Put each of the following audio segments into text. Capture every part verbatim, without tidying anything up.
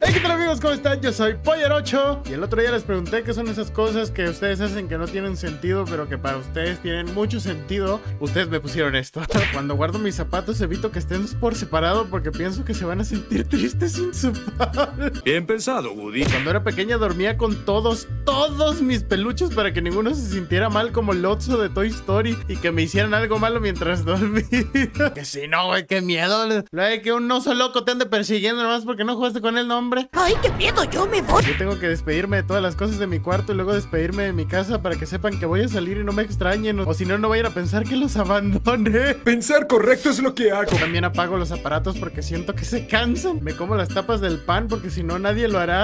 Hey, ¿qué tal amigos? ¿Cómo están? Yo soy Pollerocho. Y el otro día les pregunté qué son esas cosas que ustedes hacen que no tienen sentido, pero que para ustedes tienen mucho sentido. Ustedes me pusieron esto. Cuando guardo mis zapatos evito que estén por separado porque pienso que se van a sentir tristes sin su par. Bien pensado, Woody. Cuando era pequeña dormía con todos, todos mis peluches para que ninguno se sintiera mal como Lotso de Toy Story y que me hicieran algo malo mientras dormía. Que si no, güey, qué miedo. Lo de que un oso loco te ande persiguiendo nomás porque no jugaste con el nombre. ¡Ay, qué miedo! ¡Yo me voy! Yo tengo que despedirme de todas las cosas de mi cuarto y luego despedirme de mi casa para que sepan que voy a salir y no me extrañen. O, o si no, no vayan a pensar que los abandoné. Pensar correcto es lo que hago. También apago los aparatos porque siento que se cansan. Me como las tapas del pan porque si no, nadie lo hará.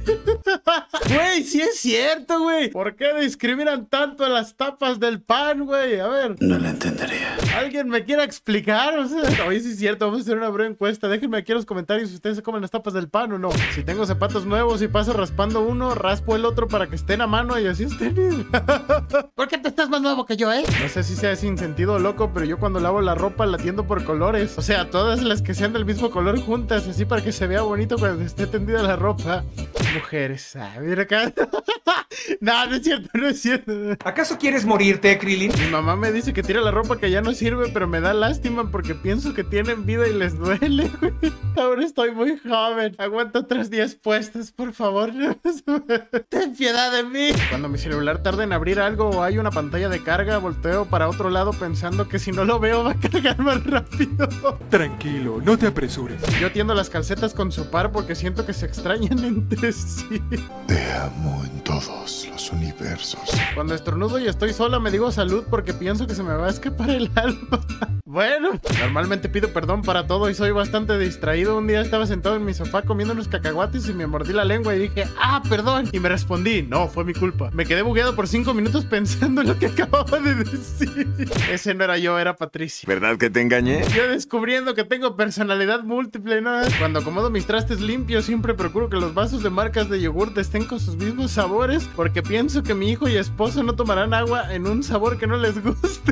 Güey, sí es cierto, güey. ¿Por qué discriminan tanto a las tapas del pan, güey? A ver. No lo entendería. ¿Alguien me quiere explicar? O sea, oye, sí es cierto. Vamos a hacer una breve encuesta. Déjenme aquí en los comentarios si ustedes se comen las tapas del pan o no. Si tengo zapatos nuevos y paso raspando uno, raspo el otro para que estén a mano y así estén. ¿Por qué te estás más nuevo que yo, eh? No sé si sea sin sentido o loco, pero yo cuando lavo la ropa la tiendo por colores. O sea, todas las que sean del mismo color juntas, así para que se vea bonito cuando esté tendida la ropa. Mujeres, ah, mira acá. No, no es cierto, no es cierto. ¿Acaso quieres morirte, Krillin? Mi mamá me dice que tira la ropa que ya no sirve, pero me da lástima porque pienso que tienen vida y les duele, güey. Ahora estoy muy joven. Aguanto otros días puestas, por favor. Ten piedad de mí. Cuando mi celular tarda en abrir algo o hay una pantalla de carga, volteo para otro lado pensando que si no lo veo va a cargar más rápido. Tranquilo, no te apresures. Yo tiendo las calcetas con su par porque siento que se extrañan entre sí. Te amo en todos los universos. Cuando estornudo y estoy sola me digo salud porque pienso que se me va a escapar el alma. Bueno, normalmente pido perdón para todo y soy bastante distraído. Un día estaba sentado en mi sofá comiendo unos cacahuates y me mordí la lengua y dije, ah, perdón. Y me respondí, no, fue mi culpa. Me quedé bugueado por cinco minutos pensando en lo que acababa de decir. Ese no era yo, era Patricia. ¿Verdad que te engañé? Yo descubriendo que tengo personalidad múltiple, ¿no? Cuando acomodo mis trastes limpios siempre procuro que los vasos de marcas de yogurt estén con sus mismos sabores porque pienso que mi hijo y esposo no tomarán agua en un sabor que no les guste.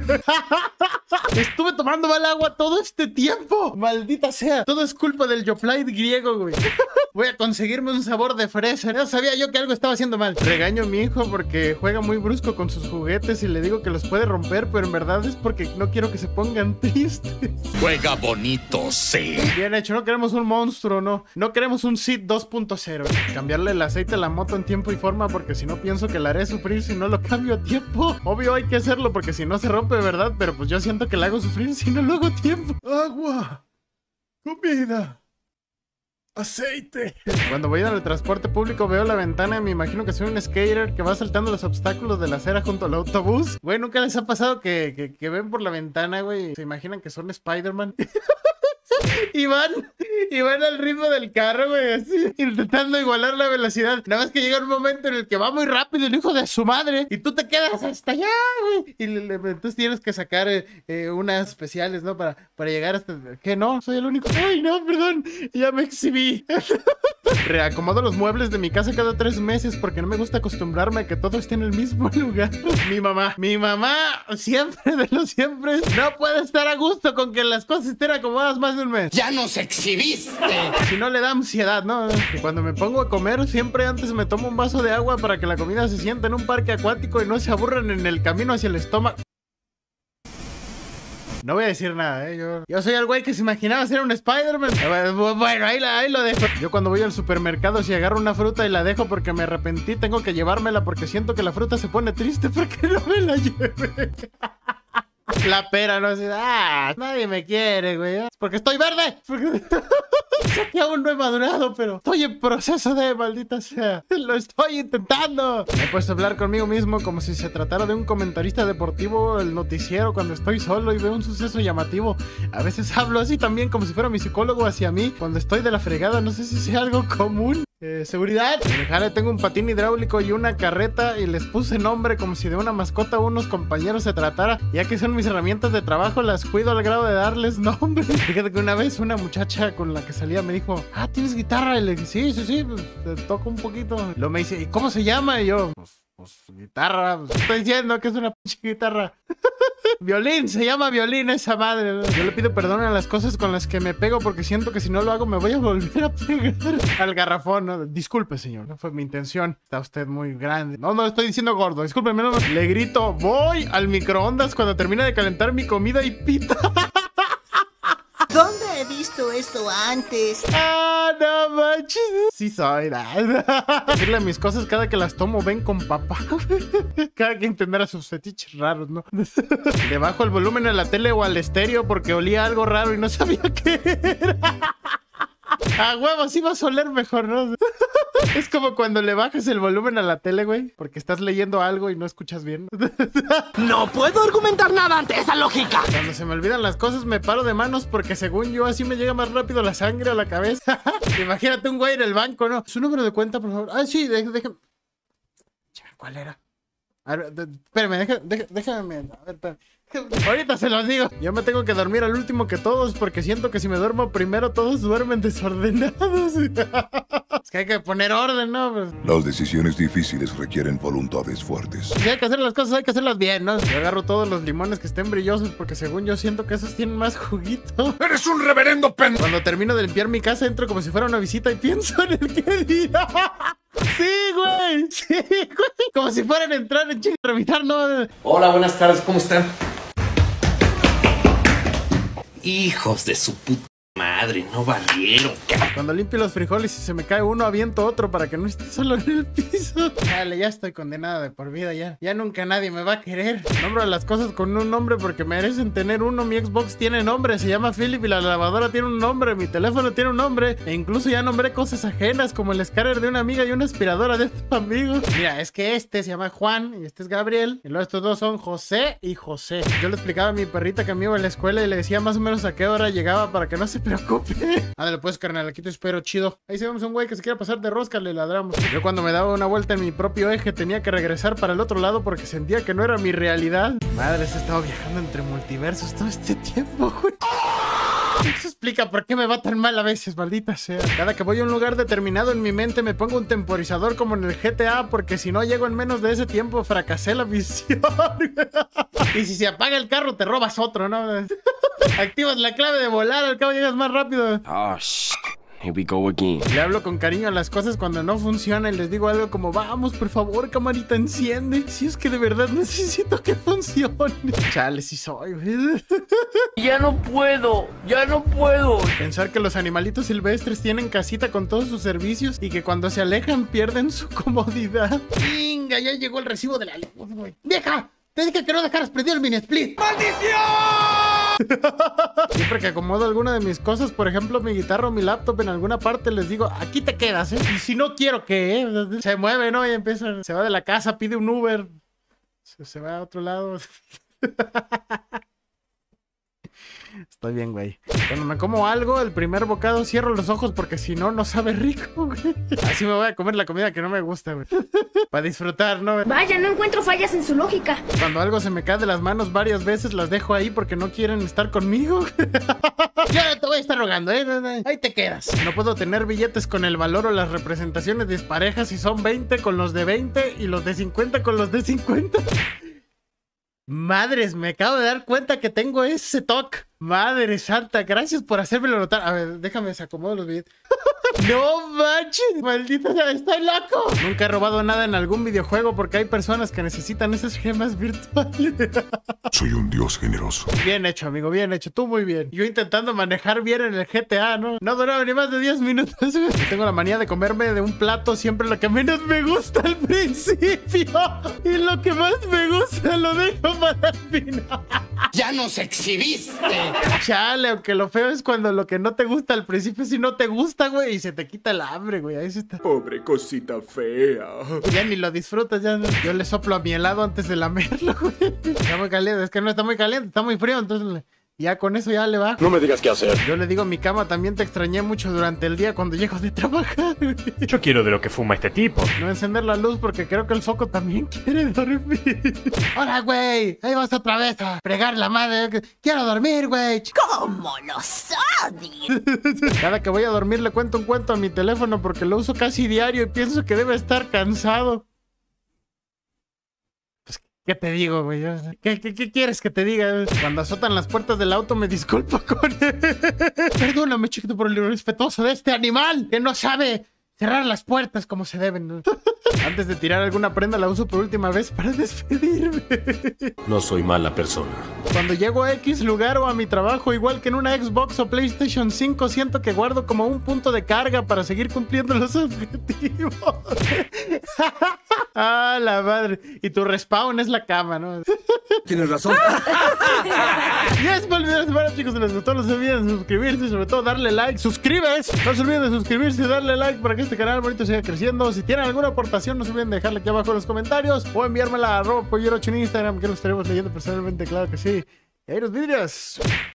Estuve tomando mal agua todo este tiempo. Maldita sea. Todo es culpa del Yoplait griego, güey. Voy a conseguirme un sabor de fresa. No sabía yo que algo estaba haciendo mal. Regaño a mi hijo porque juega muy brusco con sus juguetes y le digo que los puede romper, pero en verdad es porque no quiero que se pongan tristes. Juega bonito, sí. Bien hecho, no queremos un monstruo, no. No queremos un Sid dos punto cero. Cambiarle el aceite a la moto en tiempo y forma porque si no pienso que la haré sufrir si no lo cambio a tiempo. Obvio hay que hacerlo porque si no se rompe, ¿verdad? Pero pues yo siento que la hago sufrir si no lo hago a tiempo. Agua. Comida. Aceite. Cuando voy en el transporte público veo la ventana y me imagino que soy un skater que va saltando los obstáculos de la acera junto al autobús. Güey, ¿nunca les ha pasado que, que, que ven por la ventana, güey? ¿Se imaginan que son Spider-Man? Y van, y van al ritmo del carro, güey, así, intentando igualar la velocidad. Nada más que llega un momento en el que va muy rápido el hijo de su madre y tú te quedas hasta allá, güey. Y le, le, entonces tienes que sacar eh, eh, unas especiales, ¿no? Para, para llegar hasta... ¿Qué? No, soy el único. Ay, no, perdón, ya me exhibí. Reacomodo los muebles de mi casa cada tres meses porque no me gusta acostumbrarme a que todo esté en el mismo lugar. Mi mamá, mi mamá siempre de los siempre no puede estar a gusto con que las cosas estén acomodadas más de un mes. ¡Ya nos exhibiste! Si no le da ansiedad, ¿no? Y cuando me pongo a comer, siempre antes me tomo un vaso de agua para que la comida se sienta en un parque acuático y no se aburran en el camino hacia el estómago. No voy a decir nada, ¿eh? Yo, yo soy el güey que se imaginaba ser un Spider-Man. Bueno, ahí, ahí lo dejo. Yo cuando voy al supermercado, si agarro una fruta y la dejo porque me arrepentí, tengo que llevármela porque siento que la fruta se pone triste porque no me la lleve. La pera, no sé. Ah, nadie me quiere, güey. Es porque estoy verde. Porque... sé que aún no he madurado, pero estoy en proceso de, maldita sea. Lo estoy intentando. Me he puesto a hablar conmigo mismo como si se tratara de un comentarista deportivo, el noticiero, cuando estoy solo y veo un suceso llamativo. A veces hablo así también como si fuera mi psicólogo hacia mí cuando estoy de la fregada. No sé si sea algo común. Eh, seguridad. En el jale tengo un patín hidráulico y una carreta y les puse nombre como si de una mascota o unos compañeros se tratara. Ya que son mis herramientas de trabajo, las cuido al grado de darles nombre. Fíjate que una vez una muchacha con la que salía me dijo, ah, ¿tienes guitarra? Y le dije, sí, sí, sí, pues, te toco un poquito. Luego me dice, ¿y cómo se llama? Y yo, pues, pues guitarra. Pues, estoy diciendo que es una pinche guitarra. Violín, se llama Violín esa madre. Yo le pido perdón a las cosas con las que me pego porque siento que si no lo hago me voy a volver a pegar al garrafón, ¿no? Disculpe, señor, no fue mi intención. Está usted muy grande. No, no estoy diciendo gordo, discúlpeme. No, no. Le grito, voy al microondas cuando termine de calentar mi comida y pita. ¿Dónde he visto esto antes? Ah, no manches. Sí soy, nada. Decirle mis cosas cada que las tomo, ven con papá. Cada quien tendrá sus fetiches raros, ¿no? Le bajo el volumen a la tele o al estéreo porque olía algo raro y no sabía qué era. A huevo, sí vas a oler mejor, ¿no? Es como cuando le bajas el volumen a la tele, güey, porque estás leyendo algo y no escuchas bien. No puedo argumentar nada ante esa lógica. Cuando se me olvidan las cosas me paro de manos porque según yo así me llega más rápido la sangre a la cabeza. Imagínate un güey en el banco, ¿no? Su número de cuenta, por favor. Ah, sí, déjame. Deja... ¿Cuál era? A ver, de, espérame, déjame, déjame, déjame. A ver, espérame. Ahorita se los digo. Yo me tengo que dormir al último que todos porque siento que si me duermo primero todos duermen desordenados. Es que hay que poner orden, ¿no? Pues, Las decisiones difíciles requieren voluntades fuertes. si hay que hacer las cosas hay que hacerlas bien, ¿no? Yo agarro todos los limones que estén brillosos porque según yo siento que esos tienen más juguito. ¡Eres un reverendo pen... Cuando termino de limpiar mi casa entro como si fuera una visita y pienso en el que día. Sí, güey. Sí, güey. Como si fueran a entrar en chinga a revisar, ¿no? Hola, buenas tardes, ¿cómo están? Hijos de su puta madre, no barrieron, cabrón. Cuando limpio los frijoles y se me cae uno, aviento otro para que no esté solo en el piso. Dale, ya estoy condenada de por vida, ya. Ya nunca nadie me va a querer. Nombro las cosas con un nombre porque merecen tener uno. Mi Xbox tiene nombre, se llama Philip y la lavadora tiene un nombre. Mi teléfono tiene un nombre. E incluso ya nombré cosas ajenas como el escáner de una amiga y una aspiradora de otro amigo. Mira, es que este se llama Juan y este es Gabriel. Y luego estos dos son José y José. Yo le explicaba a mi perrita que me iba a la escuela y le decía más o menos a qué hora llegaba para que no se preocupe. Ándale pues, carnal, aquí te espero, chido. Ahí si vemos a un güey que se quiera pasar de rosca, le ladramos. Yo cuando me daba una vuelta en mi propio eje tenía que regresar para el otro lado porque sentía que no era mi realidad. Madre, he estado viajando entre multiversos todo este tiempo, güey. Eso explica por qué me va tan mal a veces, maldita sea. Cada que voy a un lugar determinado en mi mente me pongo un temporizador como en el G T A porque si no llego en menos de ese tiempo fracasé la misión. Y si se apaga el carro te robas otro, ¿no? Activas la clave de volar, al cabo llegas más rápido. Oh, shit. Here we go again. Le hablo con cariño a las cosas cuando no funcionan y les digo algo como vamos, por favor, camarita, enciende. Si es que de verdad necesito que funcione. Chale, sí soy, güey. Ya no puedo, ya no puedo. Pensar que los animalitos silvestres tienen casita con todos sus servicios y que cuando se alejan pierden su comodidad. Venga, ya llegó el recibo de la luz, güey. ¡Vieja! Te dije que no dejaras prendido el mini split. Siempre que acomodo alguna de mis cosas, por ejemplo mi guitarra o mi laptop en alguna parte, les digo, aquí te quedas, ¿eh? Y si no quiero que, ¿eh? Se mueve, ¿no? Y empieza, se va de la casa, pide un Uber, se, se va a otro lado. Estoy bien, güey. Cuando me como algo, el primer bocado cierro los ojos porque si no, no sabe rico, güey. Así me voy a comer la comida que no me gusta, güey. Para disfrutar, ¿no? Vaya, no encuentro fallas en su lógica. Cuando algo se me cae de las manos varias veces, las dejo ahí porque no quieren estar conmigo. Yo no te voy a estar rogando, ¿eh? Ahí te quedas. No puedo tener billetes con el valor o las representaciones disparejas si son veinte con los de veinte y los de cincuenta con los de cincuenta. Madres, me acabo de dar cuenta que tengo ese toque. Madre santa, gracias por hacérmelo notar. A ver, déjame desacomodo los billetes. No manches, maldita sea, estoy loco. Nunca he robado nada en algún videojuego porque hay personas que necesitan esas gemas virtuales. Soy un dios generoso. Bien hecho, amigo, bien hecho, tú muy bien. Yo intentando manejar bien en el G T A, ¿no? No duraba ni más de diez minutos. Tengo la manía de comerme de un plato siempre lo que menos me gusta al principio. Y lo que más me gusta lo dejo para el final. ¡Ya nos exhibiste! Chale, aunque lo feo es cuando lo que no te gusta al principio sí no te gusta, güey, y se te quita el hambre, güey. Ahí sí está. Pobre cosita fea. Ya ni lo disfrutas, ya no. Yo le soplo a mi helado antes de lamerlo, güey. Está muy caliente, es que no está muy caliente, está muy frío, entonces ya con eso ya le va. No me digas qué hacer. Yo le digo a mi cama, también te extrañé mucho durante el día cuando llego de trabajar, güey. Yo quiero de lo que fuma este tipo. No encender la luz porque creo que el foco también quiere dormir. Hola, güey. Ahí vas otra vez a fregar la madre. Quiero dormir, güey. ¿Cómo los odio? Cada que voy a dormir le cuento un cuento a mi teléfono porque lo uso casi diario y pienso que debe estar cansado. Pues, ¿Qué te digo, güey? ¿Qué, qué, ¿Qué quieres que te diga? Cuando azotan las puertas del auto me disculpo con... Perdóname, chiquito, por el irrespetuoso de este animal que no sabe cerrar las puertas como se deben, ¿no? Antes de tirar alguna prenda la uso por última vez para despedirme. No soy mala persona. Cuando llego a X lugar o a mi trabajo, igual que en una Xbox o PlayStation cinco, siento que guardo como un punto de carga para seguir cumpliendo los objetivos. Ah, la madre. Y tu respawn es la cama, ¿no? Tienes razón. Y es por el video de semana, chicos. Si les gustó, no se olviden de suscribirse y sobre todo darle like. ¡Suscribes! No se olviden de suscribirse y darle like para que este canal bonito siga creciendo. Si tienen alguna aportación, no se olviden de dejarla aquí abajo en los comentarios o enviármela a arroba pollero ocho en Instagram, que lo estaremos leyendo personalmente, claro que sí. Y ahí los vidrios.